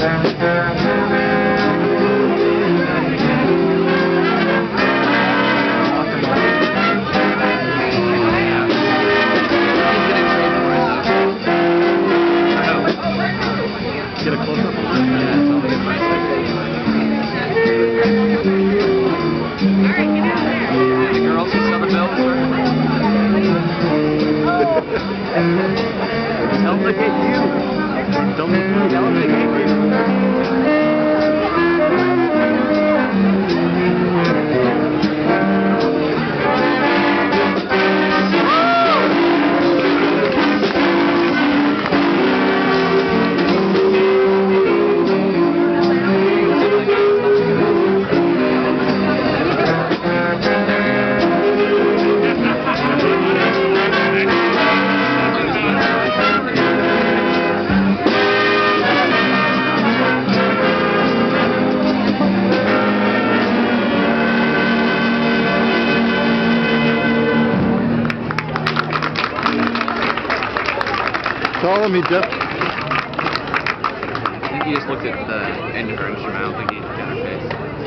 Get a close-up on it. The girls in Southern Belle tell them to hit you. Tell them to hit you. Follow me, Jeff. I think he just looked at the end of her instrument. I don't think he looked at her face.